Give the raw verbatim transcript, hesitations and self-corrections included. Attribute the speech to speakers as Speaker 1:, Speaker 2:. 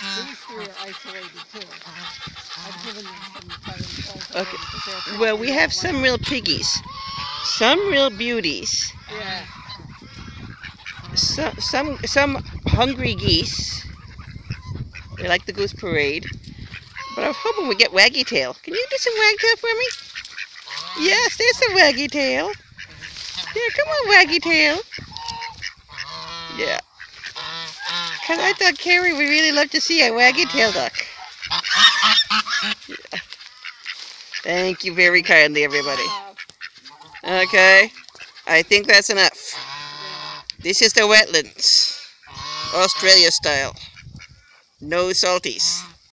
Speaker 1: These three are isolated too. I've given them some time.
Speaker 2: Okay. Well, we have some real piggies. Some real beauties.
Speaker 1: Yeah.
Speaker 2: Some, some, some hungry geese. They like the goose parade. But I was hoping we'd get waggy-tail. Can you do some waggy-tail for me? Yes, there's some waggy-tail. Yeah, come on, waggy-tail. Yeah. Because I thought Carrie would really love to see a waggy-tail duck. Yeah. Thank you very kindly, everybody. Okay. I think that's enough. This is the wetlands. Australia style. No salties.